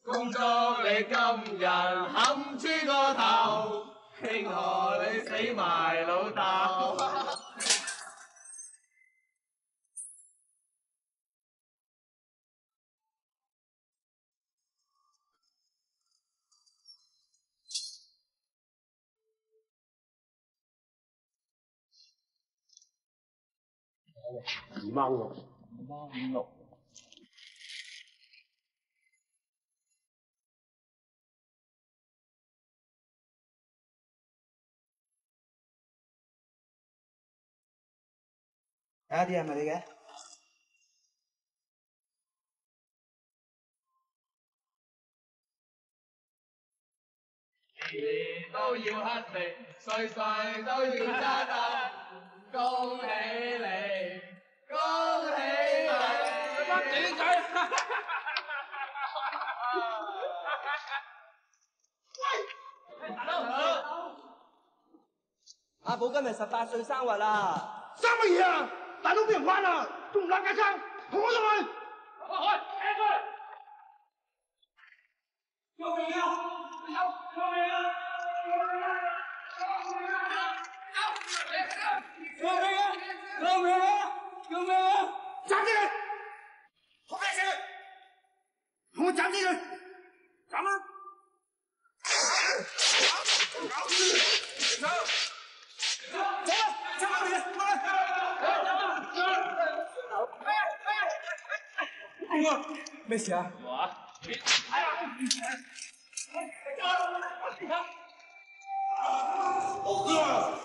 恭祝你今日冚穿個頭，慶賀你死埋老豆。256。 睇下啲係咪你嘅？ 年年都要乞食，歲歲都要揸得，恭喜你，恭喜你！乜死仔？喂，大佬， 阿寶今日18歲生日啦！ 生乜嘢啊？大佬俾人玩啦，仲唔攬架撐？同我上去！ 開，踢佢！救命啊！救命啊！救命啊！救命啊！救命啊！ 斬死佢！好咩事？同我斬死佢！斬啦！ 咩事啊？ 我哥。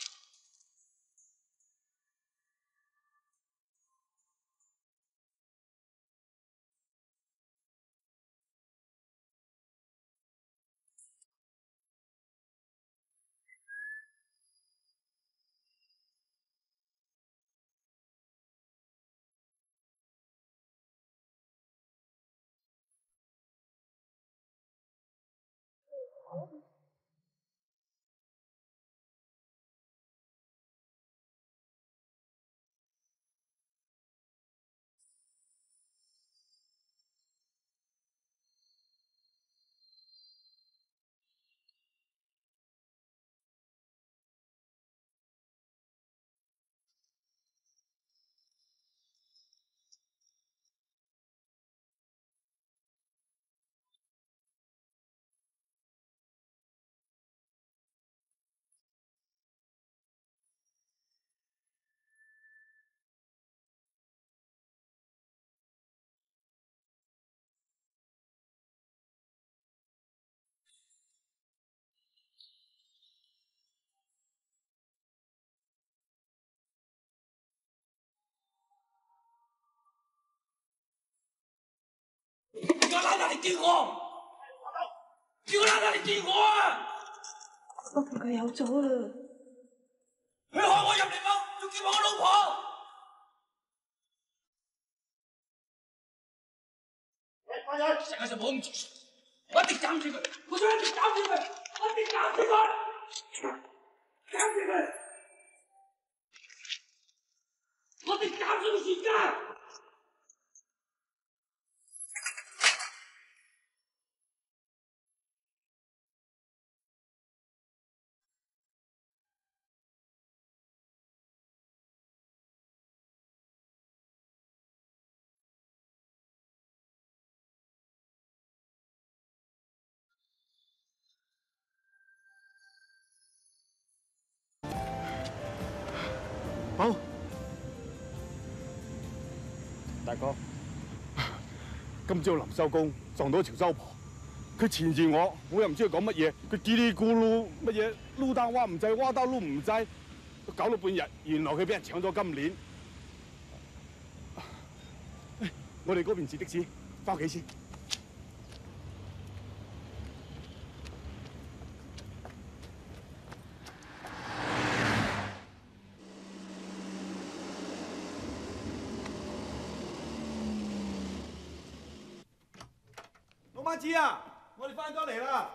叫拉達嚟見我！叫拉達嚟見我啊！ 我同佢有咗啦！ 佢害我入嚟房，仲叫我老婆！世界上冇咁做，我一定斬死佢！我想一定斬死佢！我一定斬死佢！斬死佢！我一定斬死佢全家！ 好， 大哥，今朝臨收工撞到潮州婆，佢纏住我，我又唔知佢講乜嘢，佢嘰哩咕嚕乜嘢撈單蛙唔制，蛙單撈唔制，搞到半日，原來佢俾人搶咗金鏈。我哋嗰邊截的士，翻屋企先。 老媽子啊，我哋翻咗嚟啦。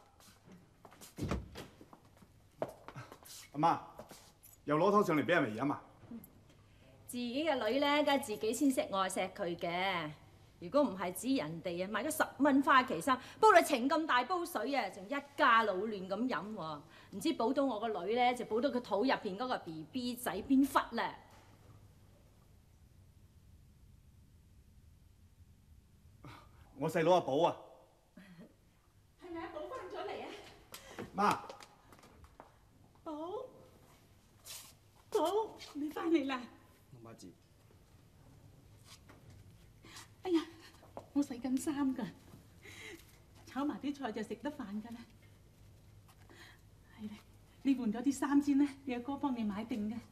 阿媽，又攞湯上嚟俾人哋飲啊？ 自己嘅女咧，梗係自己先識愛錫佢嘅。 如果唔係指人哋啊買咗10蚊花旗參，煲到情咁大煲水啊，仲一家老亂咁飲喎，唔知補到我個女咧，就補到佢肚入邊嗰個 BB 仔邊忽咧。 我細佬阿寶啊， 係咪阿寶翻咗嚟啊？ 媽， 寶，你翻嚟啦！ 媽子， 哎呀，我洗緊衫㗎，炒埋啲菜就食得飯㗎啦。係咧，你換咗啲衫先啦，你阿哥幫你買定嘅。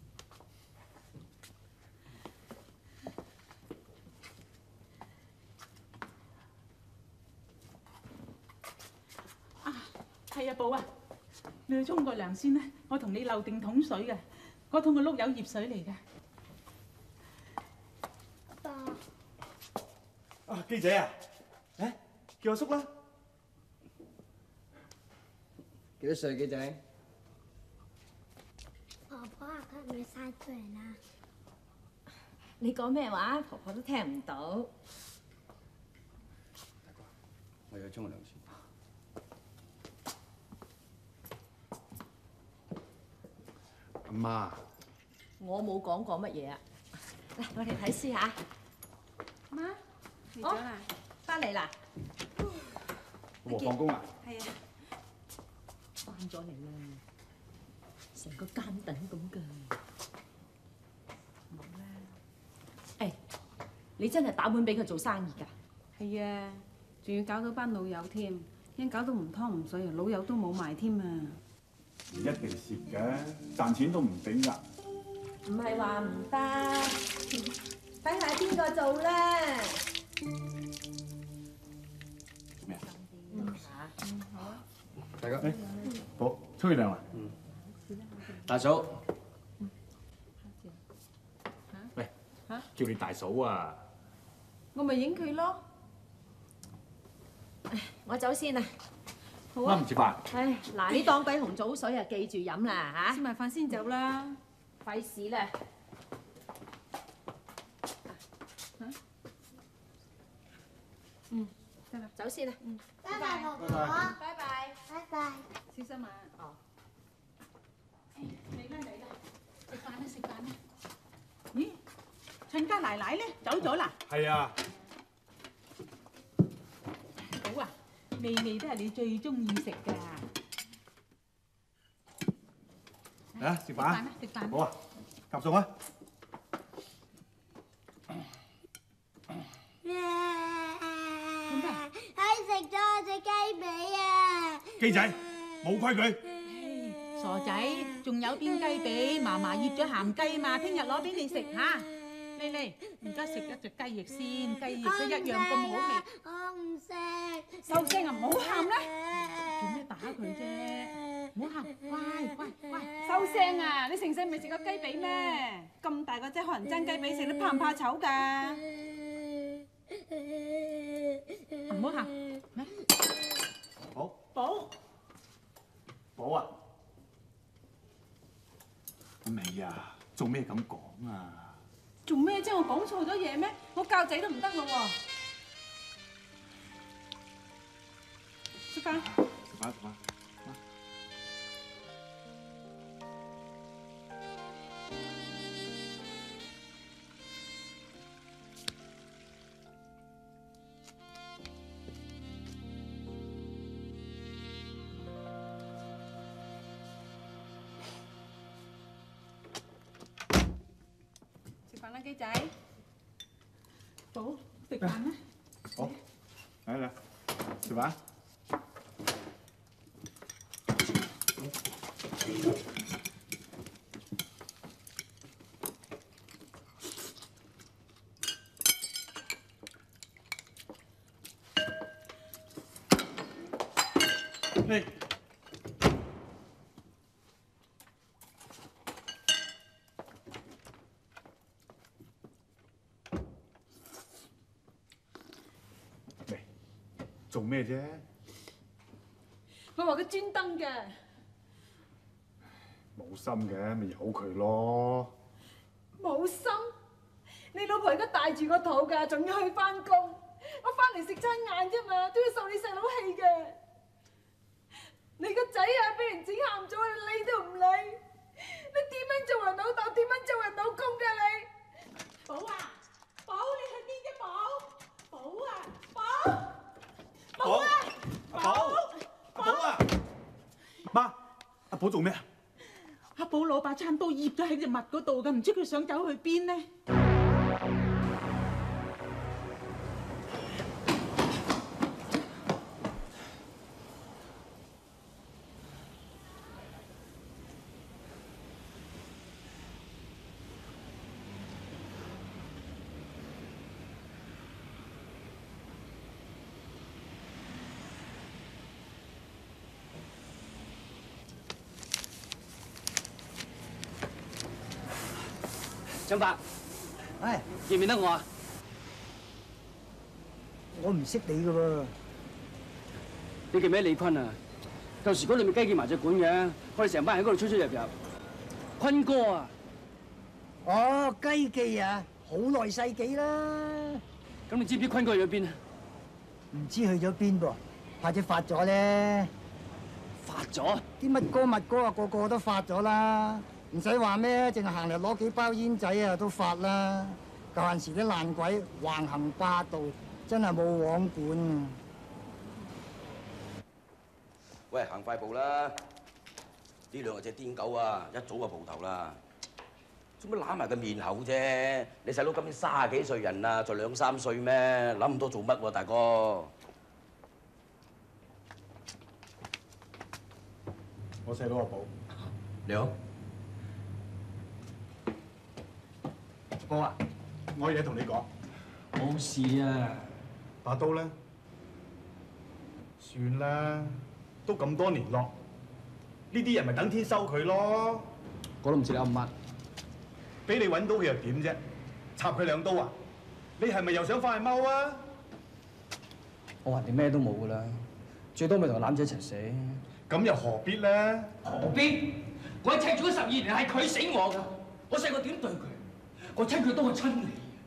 係啊，寶啊，你去沖個涼先啦，我同你漏定桶水嘅，嗰桶嘅碌柚葉水嚟嘅。 啊基仔啊，誒叫阿叔啦。 幾多歲基仔？ 婆婆啊，佢係咪晒出嚟啦？ 你講咩話？婆婆都聽唔到。 大哥，我要去沖個涼先。 阿媽， 我冇講過乜嘢啊！嚟，我哋睇書下。 媽，嚟咗啦？ 翻嚟啦？ 老婆放工啦？ 係啊。 翻咗嚟啦，成個奸躉咁㗎。冇啦。誒，你真係打本俾佢做生意㗎？ 係啊，仲要搞到班老友添，已經搞到唔湯唔水，老友都冇埋添啊！ 唔一定蝕嘅，賺錢都唔頂㗎。 唔係話唔得，睇下邊個做啦。 咩啊？ 好啊。 大哥， 好，沖完涼啦。 大嫂， 喂，叫你大嫂啊！ 我咪影佢咯。 我走先啦。 好啊。 媽唔食飯。 唉，嗱，呢當歸紅棗水啊，記住飲啦嚇。 食埋飯先走啦。 費事啦。 得啦， 走先啦。 拜拜，婆婆。 拜拜。 拜拜。 小心啊！ 哦。 嚟啦嚟啦，食飯啦食飯啦。咦，親家奶奶咧走咗啦？ 係啊。 寶啊，味味都係你最中意食㗎。 嚟食飯啊！ 食飯。 好啊，夾餸啊！ 佢食咗我隻雞髀啊！ 基仔，冇規矩。 傻仔，仲有邊雞髀？嫲嫲醃咗鹹雞嘛，聽日攞俾你食嚇。嚟嚟，而家食一隻雞翼先，雞翼都一樣咁好味。 我唔食。 收聲啊！唔好喊啦，做咩打佢啫？唔好喊，乖乖乖，收聲啊！你成世未食過雞髀咩？咁大個啫，可能爭雞髀食，你怕唔怕醜㗎？唔好喊，咩？ 好。 寶。 寶啊！未啊？做咩咁講啊？ 做咩啫？我講錯咗嘢咩？我教仔都唔得咯喎！食飯。 食飯食飯。 食飯啦，機仔。 寶，食飯啦。 好，嚟嚟，食飯。嚟。做咩啫？ 我話佢專登嘅。 冇心嘅，咪由佢咯。 冇心？ 你老婆而家帶住個肚㗎，仲要去翻工。我翻嚟食餐晏啫嘛，都要受你細佬氣嘅。你個仔啊，俾人整喊咗，你理都唔理。你點樣做人老豆？點樣做人老公㗎你？寶啊，寶，你去邊啫？寶，寶啊，寶，寶啊， 寶啊！媽，阿寶做咩啊？ 阿寶攞把餐刀醃咗喺隻襪嗰度㗎，唔知佢想走去邊呢？ 張伯， 唉， 認唔認得我啊？ 我唔識你噶喎。 你記唔記得李坤啊？舊時嗰度咪雞記麻雀館嘅，我哋成班人喺嗰度出出入入。坤哥啊！ 哦，雞記啊，好耐世紀啦。 咁你知唔知坤哥去咗邊啊？ 唔知去咗邊噃，或者發咗咧。 發咗？ 啲乜哥乜哥啊，個個都發咗啦。唔使話咩，淨係行嚟攞幾包煙仔啊，都發啦。舊陣時啲爛鬼橫行霸道，真係冇王管啊！ 喂，行快步啦！呢兩隻癲狗啊，一早就蒲頭啦。做乜揦埋個面口啫？你細佬今年30幾歲人啦，就2、3歲咩？諗咁多做乜喎，大哥？ 我細佬阿寶。 你好。 哥啊，我有嘢同你講。 冇事啊。 把刀咧，算啦，都咁多年咯。呢啲人咪等天收佢咯。 我都唔知你噏乜。 俾你揾到佢又點啫？插佢2刀啊？你係咪又想翻去踎啊？ 我話你咩都冇噶啦，最多咪同個攬仔一齊死。 咁又何必咧？ 何必？我砌咗12年係佢死我噶，我細個點對佢？我親佢當我親你。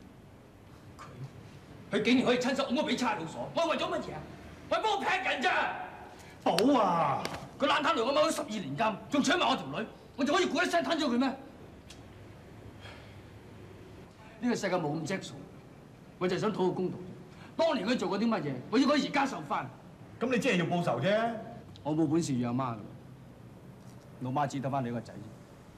佢竟然可以親手㧬我俾差佬鎖，我係為咗乜嘢啊？我係幫我劈人咋？ 寶啊！ 佢爛攤嚟我踎咗12年監，仲搶埋我條女，我就可以估一聲吞咗佢咩？呢個世界冇咁質素，我就係想討個公道。當年佢做過啲乜嘢，我要佢而家受翻。 咁你只係要報仇啫。 我冇本事養媽噶，老媽只得翻你個仔啫。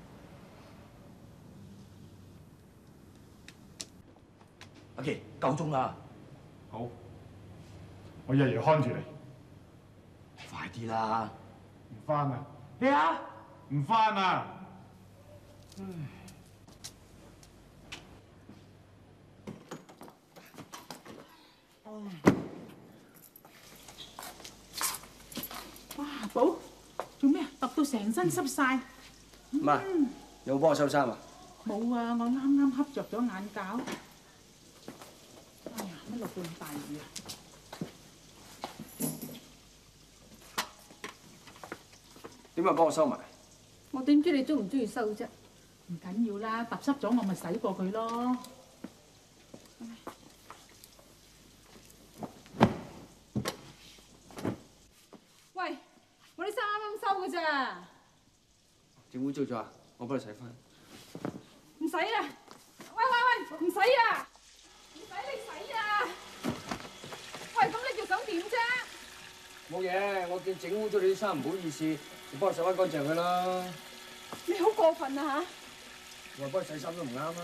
阿琪，夠鐘啦。 好，我日日看住你。 快啲啦！ 唔翻啊！ 咩啊？ 唔翻啊！ 哇，寶，做咩啊？揼到成身濕晒。 媽，有冇幫我收衫啊？ 冇啊，我啱啱瞌着咗眼覺。哎呀，乜落咁大雨啊？ 點解幫我收埋？ 我點知你中唔中意收啫？ 唔緊要啦，揼濕咗我咪洗過佢咯。 喂，我啲衫啱啱收嘅咋？ 整污糟咗啊！我幫你洗翻。 唔使啦！喂，唔使啊！唔使你洗啊！喂，咁你仲想點啫？ 冇嘢，我見整污咗你啲衫，唔好意思，你幫我洗翻乾淨佢啦。 你好過分啊嚇！ 我話幫你洗衫都唔啱啦。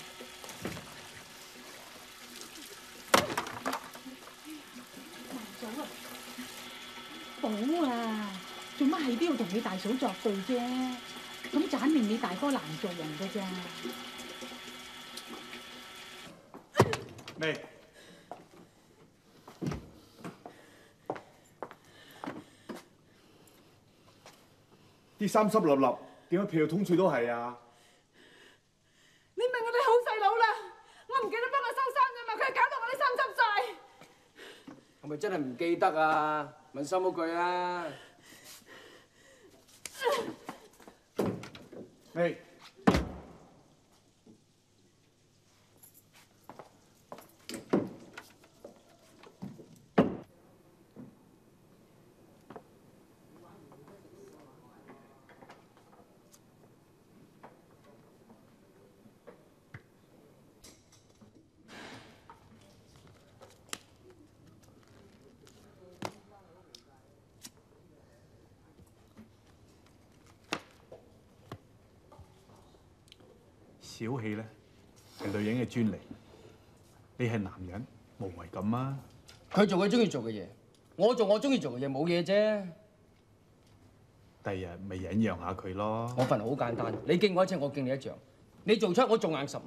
寶啊，做乜係都要同你大嫂作對啫？咁就肯定你大哥難做人㗎咋。 未？啲衫濕立立，點解屁到通處都係啊？ 你問我哋好細佬啦，我唔記得幫佢收衫啫嘛，佢搞到我啲衫濕晒。 係咪真係唔記得啊？問心嗰句啊！ 未？ 小氣咧係女人嘅專利，你係男人，無謂咁啊！ 佢做佢中意做嘅嘢，我做我中意做嘅嘢，冇嘢啫。 第日咪忍讓下佢咯。 我份好簡單，你敬我一尺，我敬你一丈。你做出，我做硬15。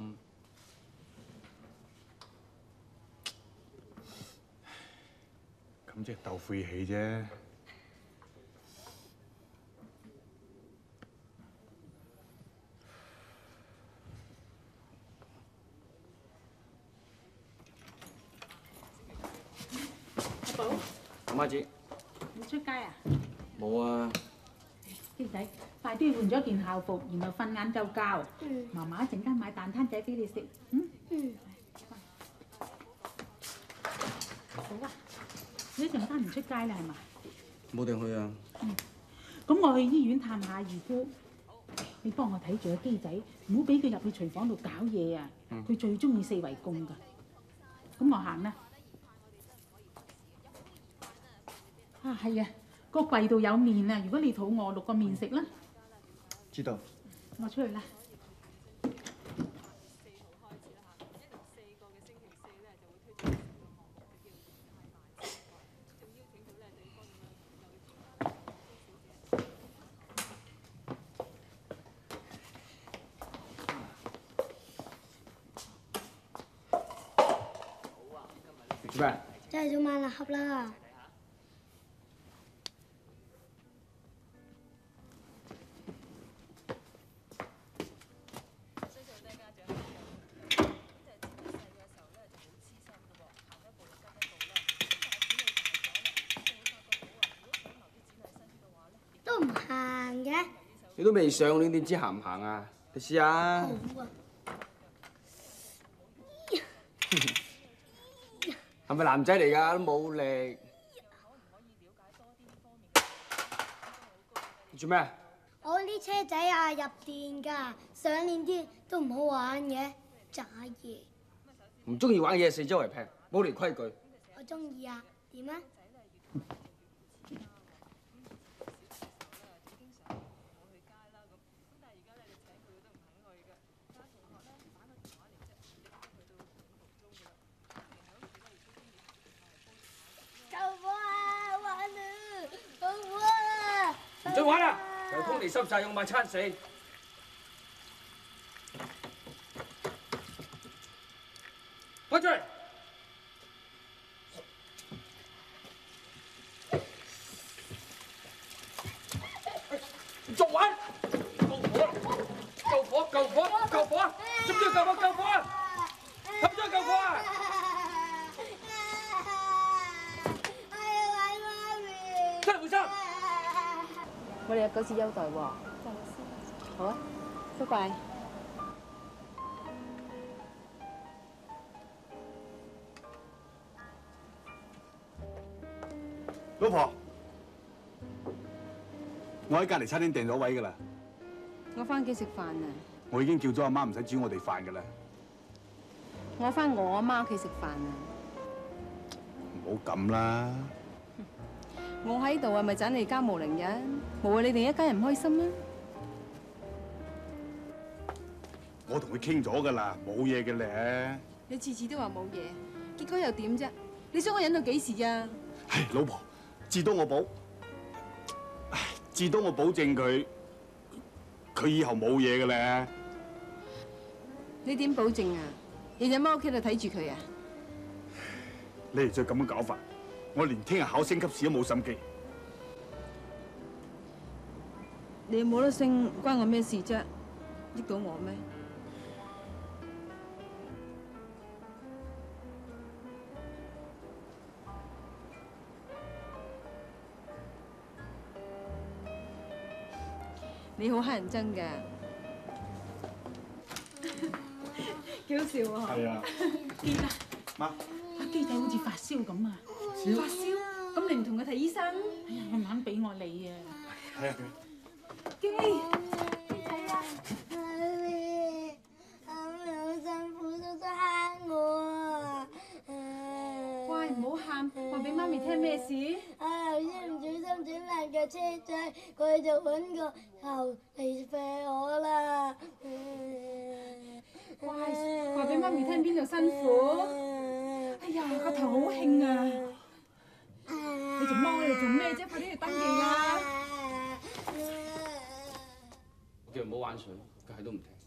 咁即係鬥晦氣啫。 阿寶， 阿媽子， 你出街啊？ 冇啊。 機仔，快啲換咗件校服，然後瞓晏覺覺。媽媽一陣間買蛋撻仔俾你食。好啊，你一陣間唔出街啦係嘛？ 冇定去啊。 咁我去醫院探下二姑，你幫我睇住個機仔，唔好俾佢入去廚房度搞嘢啊！佢最中意四圍供㗎。咁我行啦。啊，係啊，個櫃度有麵啊！如果你肚餓，淥個麵食啦。 知道。 我出去啦。 做咩？ 真係做晚立盒啦！都唔行嘅。 你都未上，你點知行唔行啊？你試下。 好啊。 係咪男仔嚟㗎？都冇力。你做咩？ 我啲車仔啊入電㗎，上練啲都唔好玩嘅，渣嘢。 唔中意玩嘢，四周圍劈，冇嚟規矩。 我中意啊，點啊？ 唔准玩啦！又通地濕晒，用埋餐死。開出嚟！仲玩？救火！救火！救火！救火啊！知唔知救火？救火啊！睇唔睇救火啊？出嚟換衫！ 我哋有9次優待喎。好啊，拜拜。 老婆，我喺隔離餐廳訂咗位㗎啦。 我翻屋企食飯啊！ 我已經叫咗阿媽唔使煮我哋飯㗎啦。 我翻我阿媽屋企食飯啊！ 唔好咁啦。 我喺度啊，咪盞你家無寧人，無謂你哋一家人唔開心啊！ 我同佢傾咗㗎啦，冇嘢嘅咧。 你次次都話冇嘢，結果又點啫？你想我忍到幾時啊？ 唉，老婆，至多我保證佢以後冇嘢嘅咧。 你點保證啊？日日喺屋企度睇住佢啊？ 你哋再咁樣搞法，我連聽日考升級試都冇心機。 你冇得升，關我咩事啫？益到我咩？你好乞人憎㗎， 幾好笑喎！ 係啊， 見啊， 媽， 阿機仔好似發燒咁啊！發燒？咁你唔同佢睇醫生？哎呀，佢硬俾我你啊！ 係啊。 機仔啊！好辛苦，叔叔蝦我啊！ 乖，唔好喊，話俾媽咪聽咩事？ 頭先唔小心整爛架車仔，佢就揾個頭嚟射我啦！ 乖，話俾媽咪聽邊度辛苦。哎呀，個頭好興啊！你仲踎喺度做咩啫？快啲去登記啦！ 我叫佢唔好玩水，佢係都唔聽。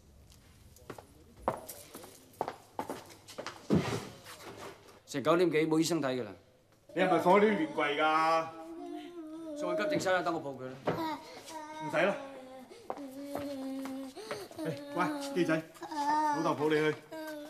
成9點幾冇醫生睇㗎啦。 你係咪放咗啲亂櫃㗎？ 送去急症室啦，等我抱佢啦。 唔使啦。喂，機仔，老豆抱你去。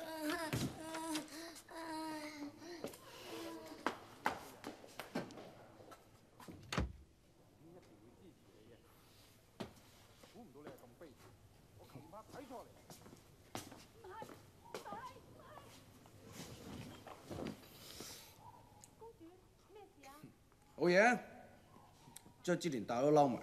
好嘢，將之連大佬撈埋。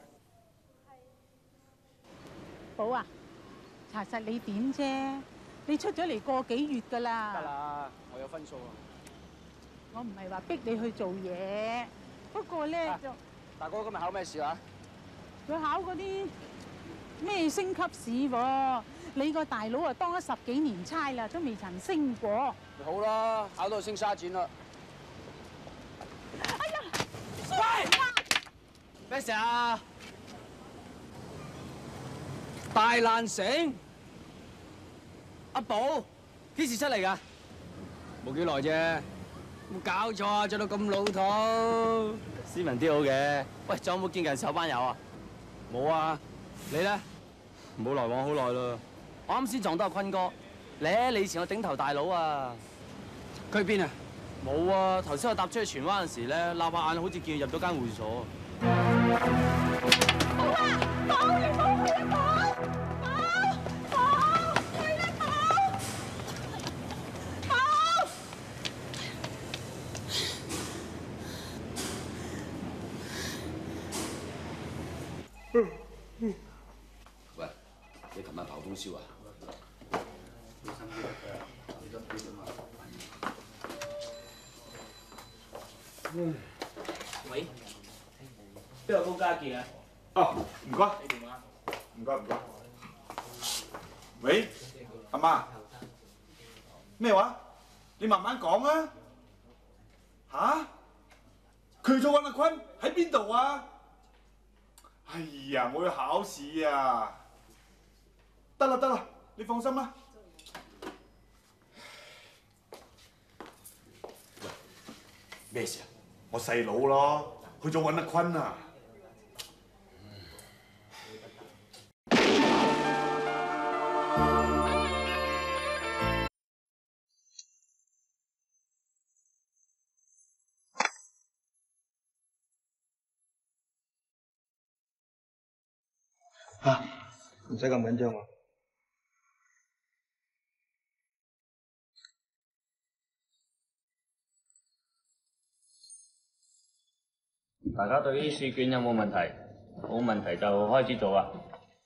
寶啊，查實你點啫？你出咗嚟個幾月㗎啦？ 得啦，我有分數啊。 我唔係話逼你去做嘢，不過咧就大哥今日考咩試啊？ 佢考嗰啲咩升級試喎？你個大佬啊當咗10幾年差啦，都未曾升過。 咪好啦，考到升沙展啦。 哎呀！ 喂，咩事啊？大爛城，阿寶幾時出嚟㗎？冇幾耐啫，冇搞錯啊！着到咁老土， 斯文啲好嘅。喂，仲有冇見近手班友啊？ 冇啊，你咧？ 冇來往好耐咯。我啱先撞到阿坤哥，你以前個頂頭大佬啊。 佢邊啊？ 冇啊！頭先我搭出去荃灣嗰時咧，擸下眼好似見佢入咗間會所。 寶啊！寶，你冇去啊！寶，去啦！寶， 喂，你琴晚跑通宵啊？ 喂，邊個高家傑啊？ 哦，唔該。 你電話。 唔該唔該。喂，阿媽，咩話？你慢慢講啊。嚇？佢做揾阿坤喺邊度啊？哎呀，我要考試啊！得啦得啦，你放心啦。喂，咩事啊？我細佬咯，去咗揾阿坤啊！ 嚇，唔使咁緊張喎。 大家對於試卷有冇問題？冇問題就開始做啦。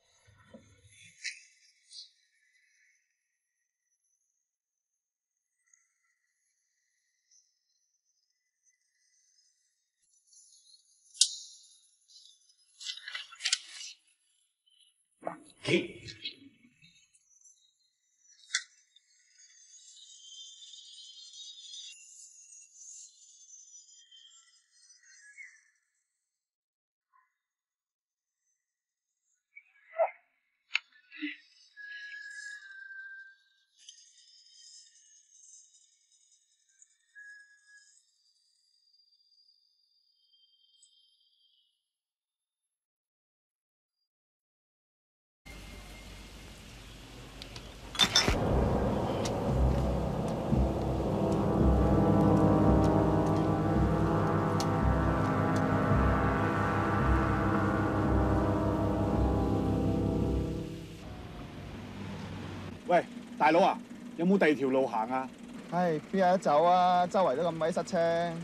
喂，大佬啊，有冇第二條路行啊？ 唉，邊有得走啊？周圍都咁鬼塞車。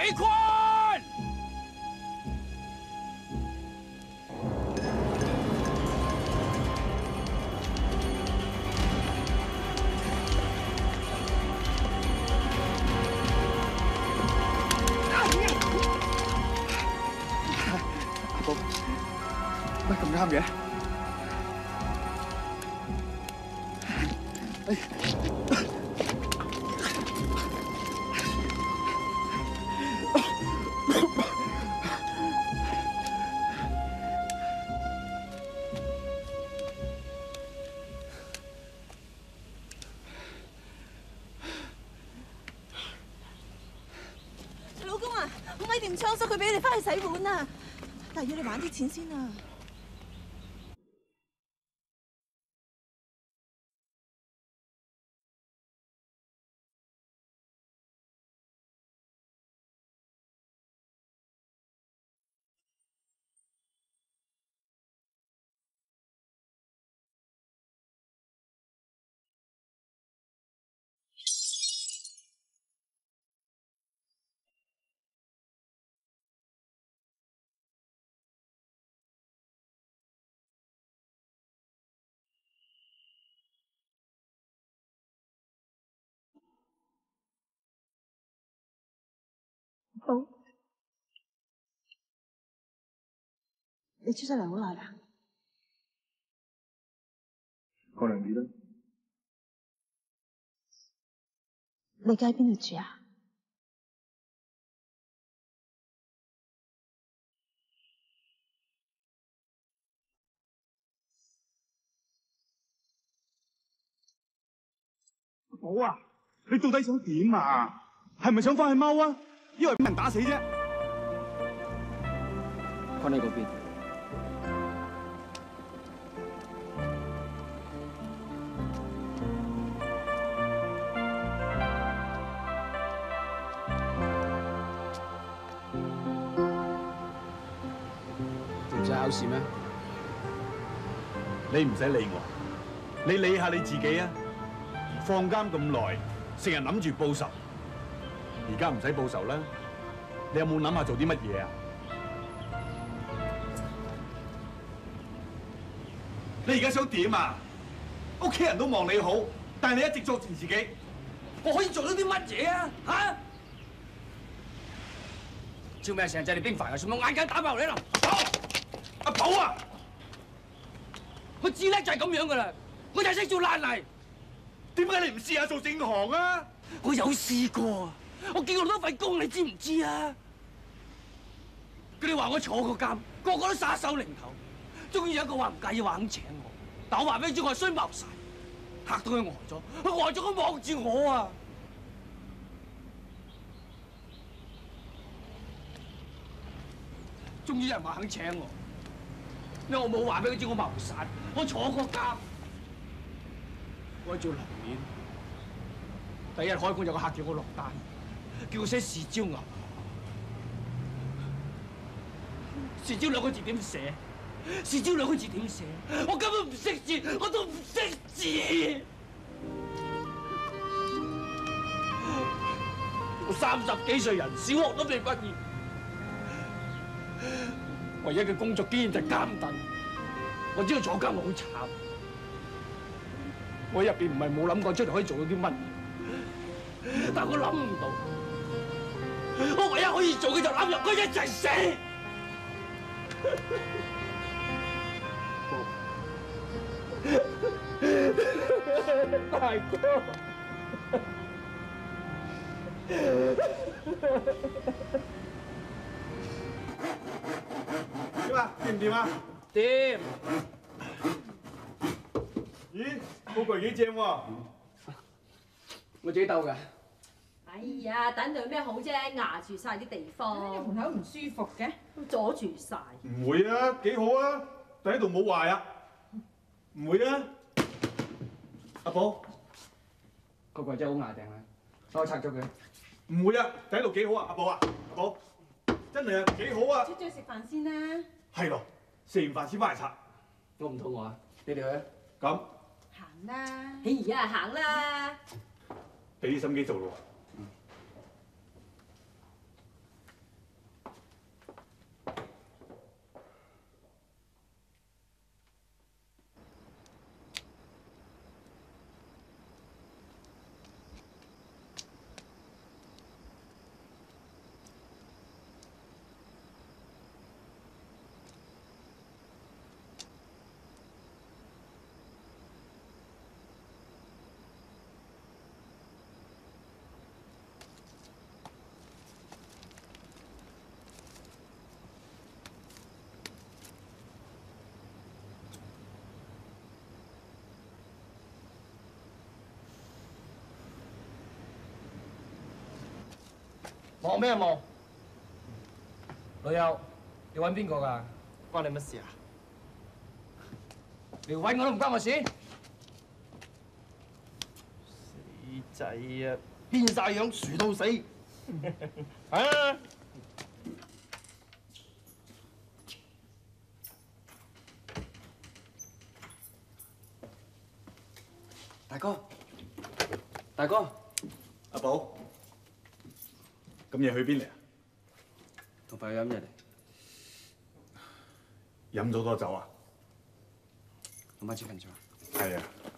李坤。 阿寶，乜咁啱嘅？ 老公啊，我米店倉叔佢俾你翻去洗碗啊，但係要你還啲錢先啊。好，你出咗嚟好耐啦？ 個2月啦。 你而家喺邊度住啊？ 寶啊，你到底想點啊？係咪想翻去踎啊？因為俾人打死啫。 坤喺嗰邊。唔使考試咩？ 你唔使理我，你理下你自己啊！放監咁耐，成日諗住報仇，而家唔使報仇啦。你有冇諗下做啲乜嘢啊？你而家想點啊？屋企人都望你好，但係你一直作住自己。 我可以做到啲乜嘢啊？嚇！照咩成日制你兵法啊？做乜眼鏡打爆你啦？ 阿寶啊！ 我至叻就係咁樣噶啦，我就係識做爛泥。 點解你唔試下做正行啊？ 我有試過啊，我見過好多份工，你知唔知啊？佢哋話我坐過監，個個都耍手擰頭，終於有一個話唔介意話肯請我，但我話俾你知，我係衰謀晒，嚇到佢呆咗，佢呆咗咁望住我啊！終於有人話肯請我，因為我冇話俾佢知我謀殺，我坐過監。我做樓面，第一日開工有個客叫我落單，叫我寫豉椒牛。豉椒2個字點寫？豉椒2個字點寫？我根本唔識字，我都唔識字。我30幾歲人，小學都未畢業，唯一嘅工作經驗就係監躉。我知道坐監好慘。我入邊唔係冇諗過出嚟可以做到啲乜，但我諗唔到，我唯一可以做嘅就攬入去一齊死。大哥， 點啊？掂唔掂啊？ 掂。 咦，個櫃幾正喎！ 我自己鬥㗎。 哎呀，等陣咩好啫？壓住晒啲地方， 門口唔舒服嘅， 阻住晒。 唔會啊，幾好啊！第一度冇壞啊，唔會啊。阿寶， 個櫃真係好牙定啊！幫我拆咗佢。 唔會啊，第一度幾好啊，阿寶啊，阿寶，真係啊，幾好啊！ 出咗去食飯先啦。 係咯，食完飯先翻嚟拆。 我唔肚餓啊，你哋去啊。 咁。 行啦。 哎呀，行啦。 俾啲心機做咯。 望咩望？ 老友，你揾邊個㗎？ 關你乜事啊？ 你揾我都唔關我事。 死仔啊！變晒樣，薯到死！啊！ 大哥，大哥， 阿寶，咁夜去邊嚟啊？ 同朋友飲嘢嚟。 飲咗多酒啊？ 同班小朋友。 係啊。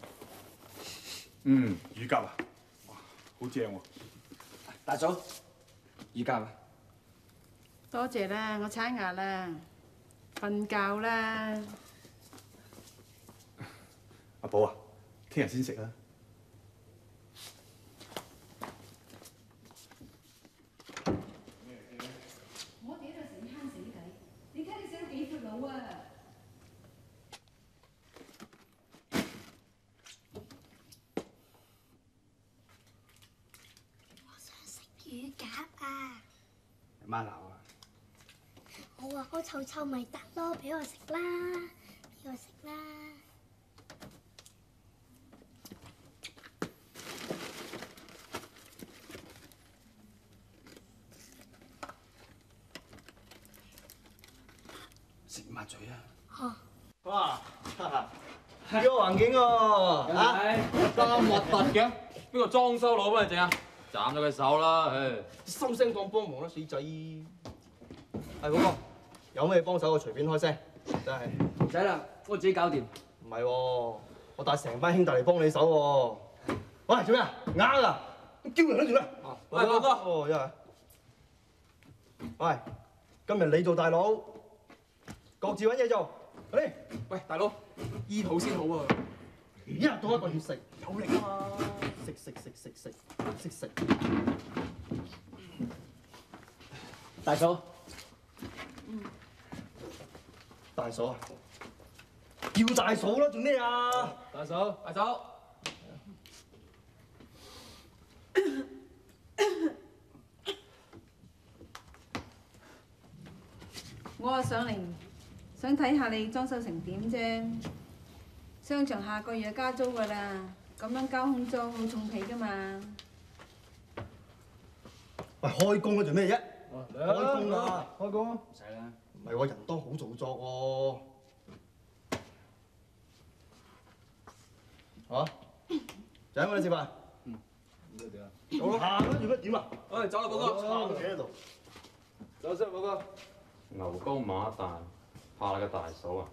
乳鴿啊，哇，好正喎！ 大嫂，乳鴿啊！ 多謝啦，我刷牙啦，瞓覺啦。 阿寶啊，聽日先食啦。 我哋喺度成慳死底，你睇你死到幾闊佬啊！ 乳鴿啊！ 媽鬧啊！ 我話好臭臭咪得咯，俾我食啦，俾我食啦。 食抹嘴啊！ 哇！幾個環境喎嚇，咁核突嘅，邊個裝修佬幫你整啊？斬咗佢手啦！唉，收聲當幫忙啦，死仔！係嗰個，有咩幫手我隨便開聲，真係。 唔使啦，我自己搞掂。 唔係喎，我帶成班兄弟嚟幫你手喎。喂，做咩啊？啱啊！叫人喺度咩？喂，哥哥。哦，一係。喂，今日你做大佬，各自揾嘢做。嚟。喂，大佬，醫肚先好啊！一日到一個血食，有力啊嘛！食。 大嫂。 大嫂啊！叫大嫂啦，做咩啊？ 大嫂，大嫂。 我啊上嚟想睇下你裝修成點啫。商場下個月加租㗎啦，咁樣交空租好重皮㗎嘛。 喂，開工啦，做咩啫？開工啦！ 開工。 唔使啦。 唔係喎，人多好做作喎。嚇？仔揾你食飯。 咁點啊？ 走啦！行啦，做乜點啊？ 喂，走啦，寶哥。 撐企喺度。 走先，寶哥。 牛高馬大，怕你個大嫂啊！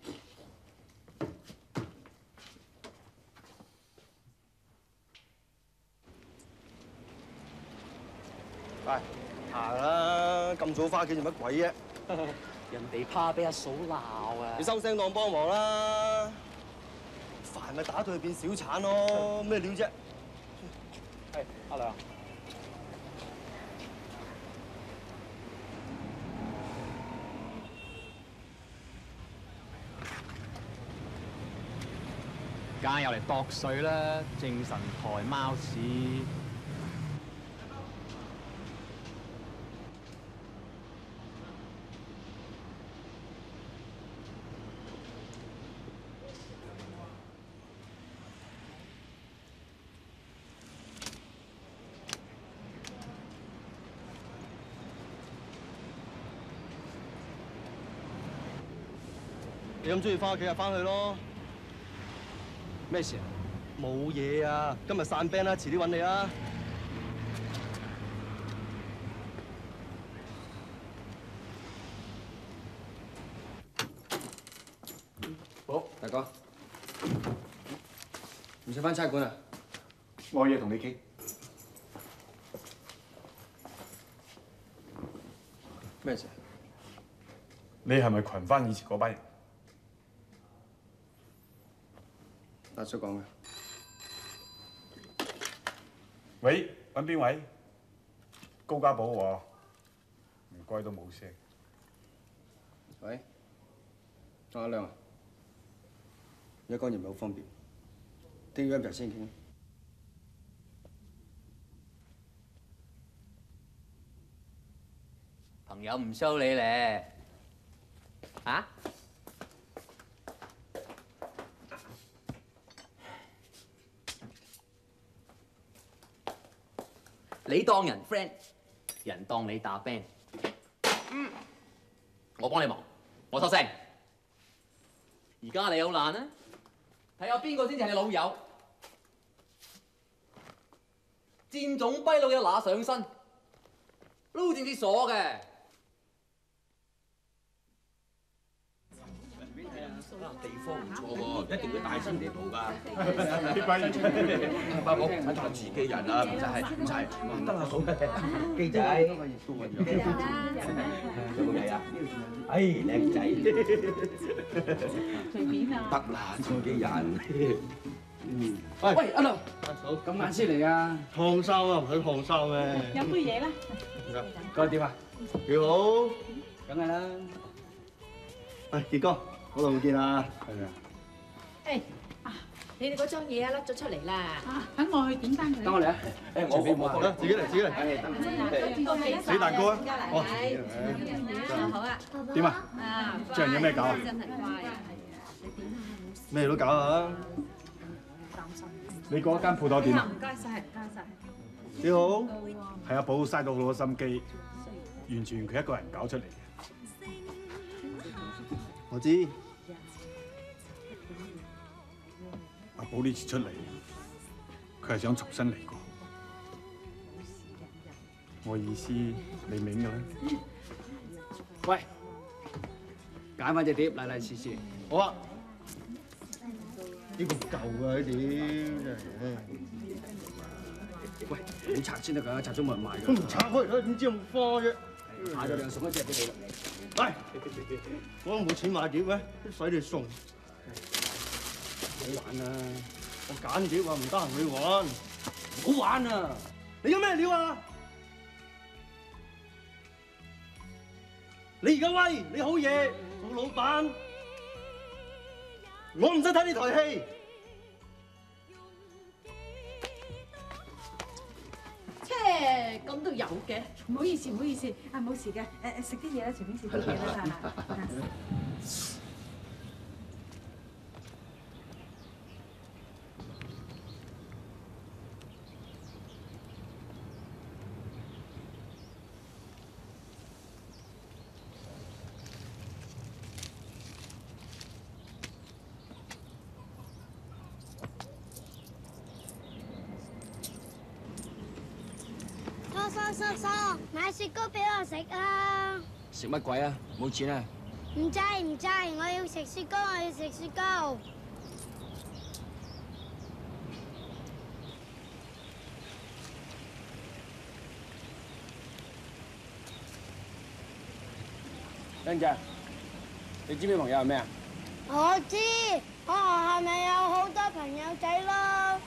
喂，行啦！咁早翻屋企做乜鬼啫？ 人哋怕俾阿嫂鬧啊！ 你收聲當幫忙啦！煩咪打到佢變小產咯，咩料啫？ 係，阿良。 梗係又嚟度水啦，精神台貓屎。 你咁中意翻屋企就翻去咯。 咩事啊？ 冇嘢啊，今日散 band 啦，遲啲揾你啦。 好，大哥，唔使翻差館啊？ 我有嘢同你傾。 咩事？ 你係咪群翻以前嗰班人？ 大叔講嘅。 喂，揾邊位？高家寶喎，唔該都冇聲。 喂，阿亮啊，而家講嘢唔係好方便，聽日安排先傾。 朋友唔 show 你咧，啊？你當人 friend， 人當你打 band。我幫你忙，我收聲。而家你好難啊！睇下邊個先至係你老友？箭種跛佬嘅拿上身，撈正至鎖嘅。 地方唔錯喎，一定會大聲啲蒲㗎。 呢班人， 伯母睇下自己人啦，唔使，得啦，好嘅，機仔，有冇計啊？哎，靚仔， 隨便啊！ 得啦，自己人。 喂，阿劉，咁晏先嚟啊？ 燙衫啊，唔使燙衫咩？ 飲杯嘢啦。 覺得點啊？ 幾好。 梗係啦。 喂，傑哥，好耐冇見啦。 係啊。 誒啊！你哋嗰張嘢啊甩咗出嚟啦。 啊，等我去點單佢。 等我嚟啊！誒，我自己嚟，自己嚟。死蛋糕啊！ 哦，好啊。 點啊？最近有咩搞啊？ 真係乖啊！ 咩都搞下。 你嗰間鋪頭點啊？ 唔該晒，唔該晒。 幾好。 係阿寶嘥到好多心機，完全佢一個人搞出嚟嘅。 我知。 阿寶呢次出嚟，佢係想重新嚟過。我意思你明嘅啦。 喂，揀翻隻碟，嚟嚟試試。 好啊。呢個唔夠啊！呢碟真係。 喂，你拆先得㗎，拆咗冇人賣㗎。 都唔拆開啦，點知咁花啫？ 下咗兩送一隻俾你啦。 喂，我冇錢買碟咩？使你送。 好玩啊！ 我揀碟話唔得閒去玩。 唔好玩啊！ 你有咩料啊？你而家威，你好嘢，做老闆。我唔使睇呢台戲。 切，咁都有嘅。 唔好意思，唔好意思，啊冇事嘅，食啲嘢啦，隨便食啲嘢啦， 叔，買雪糕俾我食啊！ 食乜鬼啊？冇錢啊！ 唔制，我要食雪糕，我要食雪糕。 欣姐，你知唔知朋友係咩啊？ 我知，我學校咪有好多朋友仔咯。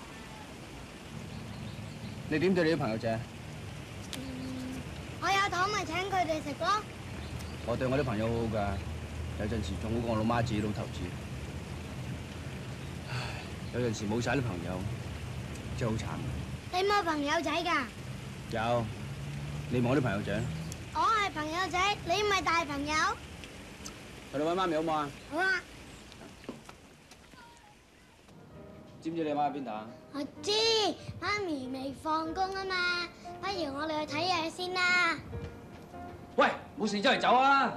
你點對你啲朋友仔？ 我有糖咪請佢哋食咯。 我對我啲朋友好好㗎，有陣時仲好過我老媽自己老頭子。唉，有陣時冇晒啲朋友，真係好慘。 你冇朋友仔㗎？ 有，你望我啲朋友仔。 我係朋友仔，你唔係大朋友。 去你揾媽咪好唔好啊？ 好啊。 知唔知你媽喺邊度啊？ 我知，媽咪未放工啊嘛，不如我哋去睇嘢先啦。 喂，冇事周圍走啊！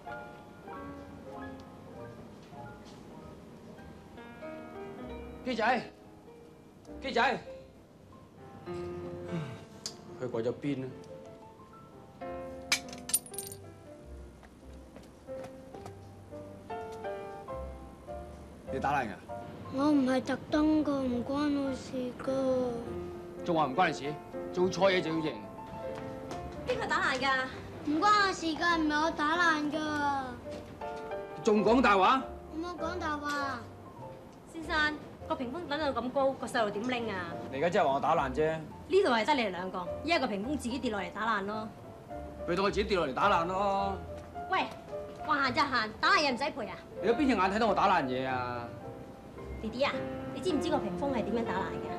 機仔，機仔，佢過咗邊啊？你打爛㗎？ 我唔係特登㗎，唔關我事㗎。 仲話唔關你事？做錯嘢就要認。 邊個打爛㗎？ 唔關我事㗎，唔係我打爛㗎。 仲講大話？ 我冇講大話。 先生，個屏風等到咁高，個細路點拎啊？ 你而家真係話我打爛啫。 呢度係得你哋兩個，一個屏風自己跌落嚟打爛咯。 佢當我自己跌落嚟打爛咯。 喂，話限就限，打爛嘢唔使賠啊！ 你有邊隻眼睇到我打爛嘢啊？ 弟弟啊，你知唔知個屏風係點樣打爛嘅？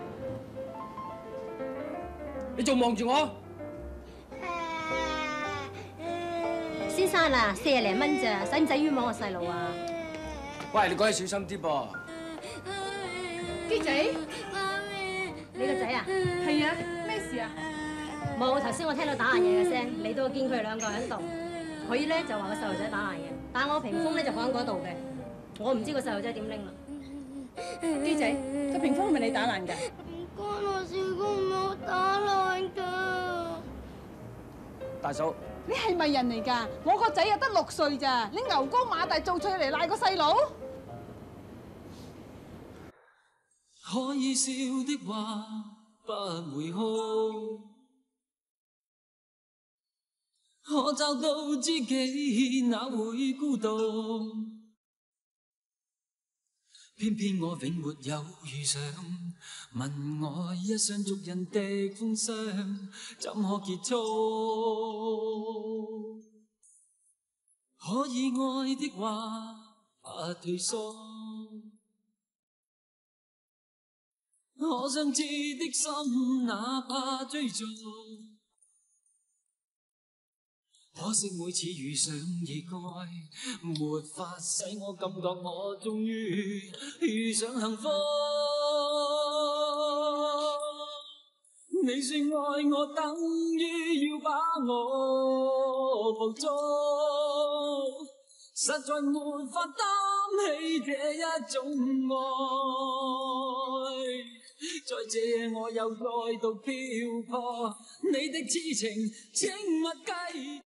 你仲望住我？ 先生啊，40零蚊咋，使唔使冤枉我細路啊？ 喂，你講嘢小心啲噃。 基仔， 你個仔啊？ 係啊，咩事啊？ 冇，頭先我聽到打爛嘢嘅聲，嚟到見佢哋兩個喺度，佢咧就話個細路仔打爛嘅，但我屏風咧就放喺嗰度嘅，我唔知個細路仔點拎啦。 基仔，個屏風係咪你打爛㗎？ 唔關我事，我唔係我打爛㗎。 大嫂， 你係咪人嚟㗎？我個仔啊得6歲咋，你牛高馬大做出嚟賴個細佬？ 可以笑的話不會哭，可找到知己哪會孤獨？偏偏我永沒有遇上，問我一雙俗人的風霜怎可結束？可以愛的話不退縮，可想知的心哪怕追逐。可惜每次遇上意外，沒法使我感覺我終於遇上幸福。你說愛我，等於要把我捕捉，實在沒法擔起這一種愛。在這我又再度漂泊，你的痴情請勿繼